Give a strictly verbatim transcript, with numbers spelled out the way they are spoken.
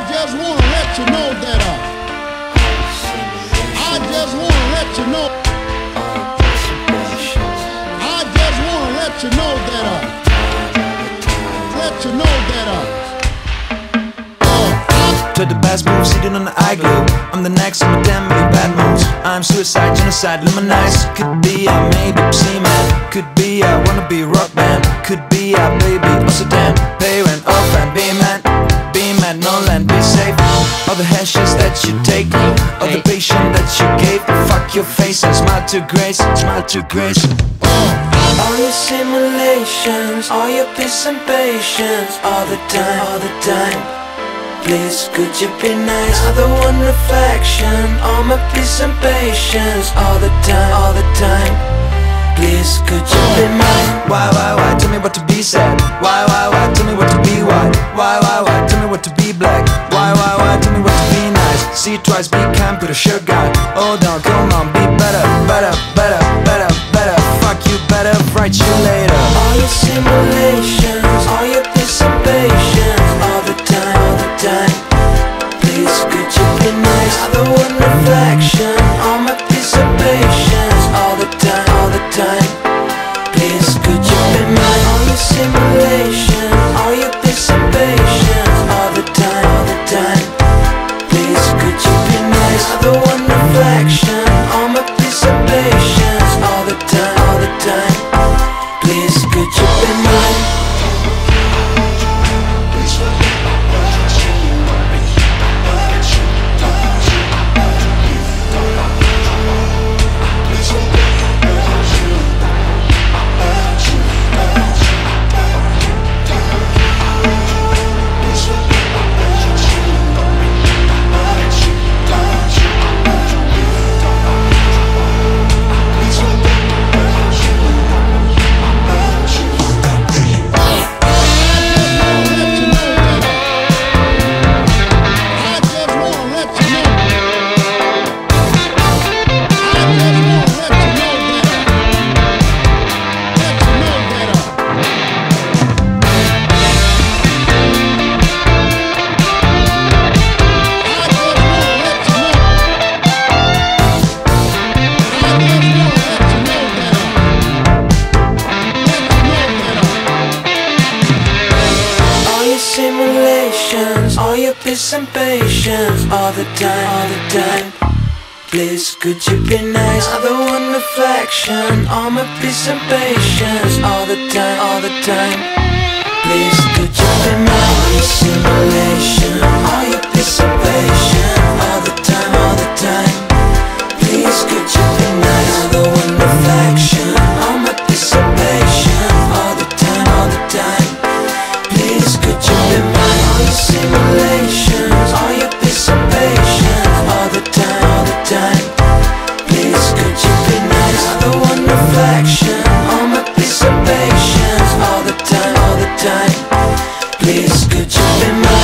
just wanna let you know that uh, I just wanna let you know. I just wanna let you know that uh, let you know that uh. To the best move, sitting on the iGlobe. I'm the next on my damn million bad moves. I'm suicide, genocide, luminize. Could be a maybe see man. Could be I wanna be rock band. Could be a baby, also damn. Pay rent off and be man. Be man, no land, be safe. All the hashes that you take, all the patient that you gave. Fuck your face and smile to grace, smile to grace. All your simulations, all your peace and patience. All the time, all the time. Please, could you be nice? Other one reflection, all my peace and patience. All the time, all the time. Please, could you be mine? Why, why, why? Tell me what to be sad. Why, why, why? Tell me what to be white. Why, why, why? Tell me what to be black. Why, why, why? Tell me what to be nice. See it twice, be kind, put a shirt guy. Hold on, come on, be better, better, better, better, better. Fuck you better, write you later. All your simulations, all your peace and patience. All the time, all the time. Please, could you be nice? Other one reflection, all my peace and patience. All the time, all the time. Please, could you be mine? All your simulation, all your peace and patience. All the time, all the time. Please, could you be nice? Other one reflection, all my peace and patience. All the time, all the time. Please, could you be mine? Simulations, all your peace and patience. All the time, all the time. Please, could you be nice? Other one reflection, all my peace and patience. All the time, all the time. Please, could you be mine? All your simulation, all your peace and patience. All the time, all the time. Please, could you be nice? Other one reflection, all my peace and patience. All the time, all the time. Please, could you be mine? All your simulations, all your peace and patience. All the time, all the time. Please, could you be nice? Other one reflection, all my peace and patience. All the time, all the time. Please, could you be mine?